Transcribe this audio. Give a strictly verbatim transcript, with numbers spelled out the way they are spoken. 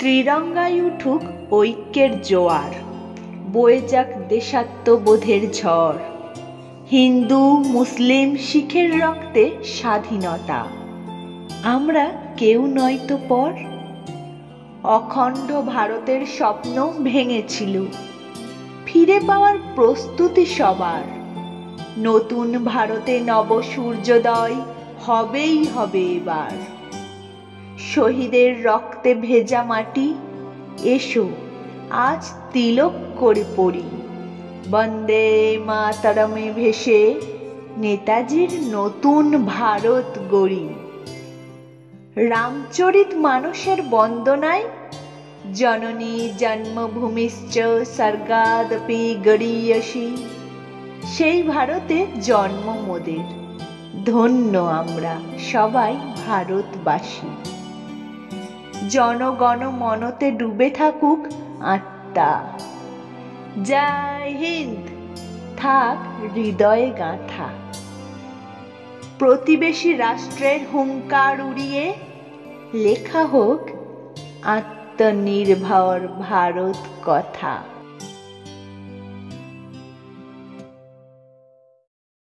ত্রিরঙ্গায় উঠুক ঐক্যের জোয়ার, বয়ে যাক দেশাত্মবোধের ঝড়। হিন্দু মুসলিম শিখের রক্তে স্বাধীনতা, আমরা কেউ নয়তো পর। অখণ্ড ভারতের স্বপ্ন ভেঙেছিল, ফিরে পাওয়ার প্রস্তুতি সবার। নতুন ভারতে নব সূর্যোদয় হবেই হবে এবার। শহীদের রক্তে ভেজা মাটি, এসো আজ তিলক করে পড়ি। বন্দে মাতরমে ভেসে নেতাজির নতুন ভারত গড়ি। রামচরিত মানসের বন্দনায় জননী জন্মভূমিশ্চ স্বর্গাদপি গরীয়সী। সেই ভারতে জন্ম মোদের, ধন্য আমরা সবাই ভারতবাসী। জনগণ মনতে ডুবে থাকুক আত্মা, জয় হিন্দ থাক হৃদয়ে গাঁথা। প্রতিবেশী রাষ্ট্রের হুঙ্কার উড়িয়ে লেখা হোক আত্মনির্ভর ভারত কথা।